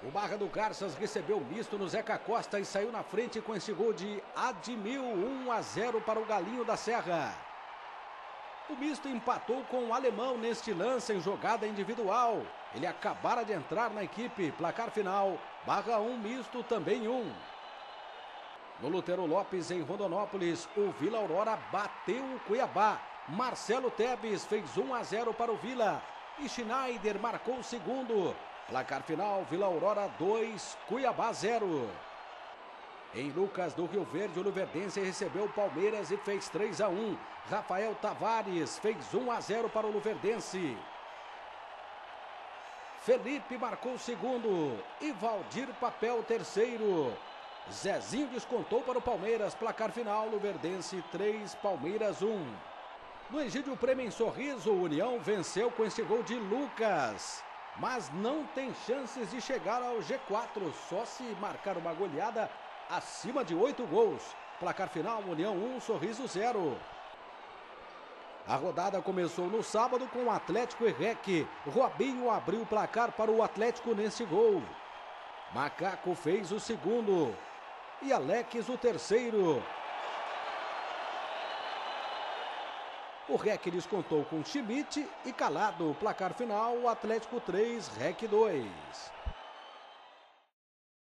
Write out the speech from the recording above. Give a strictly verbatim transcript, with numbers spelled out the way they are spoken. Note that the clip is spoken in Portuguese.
O Barra do Garças recebeu misto no Zeca Costa e saiu na frente com esse gol de Admil, um a zero para o Galinho da Serra. O misto empatou com o Alemão neste lance em jogada individual. Ele acabara de entrar na equipe. Placar final, Barra um, misto também um. No Lutero Lopes, em Rondonópolis, o Vila Aurora bateu o Cuiabá. Marcelo Tebes fez um a zero para o Vila. E Schneider marcou o segundo. Placar final, Vila Aurora dois, Cuiabá zero. Em Lucas do Rio Verde, o Luverdense recebeu o Palmeiras e fez três a um. Rafael Tavares fez um a zero para o Luverdense. Felipe marcou o segundo e Valdir Papel o terceiro. Zezinho descontou para o Palmeiras. Placar final, Luverdense três, Palmeiras um. No Egídio Prêmio em Sorriso, o União venceu com este gol de Lucas. Mas não tem chances de chegar ao G quatro, só se marcar uma goleada acima de oito gols. Placar final, União um, Sorriso zero. A rodada começou no sábado com o Atlético e R E C. Robinho abriu o placar para o Atlético nesse gol. Macaco fez o segundo e Alex o terceiro. O R E C descontou com Schmidt e Calado. Placar final, Atlético três, R E C dois.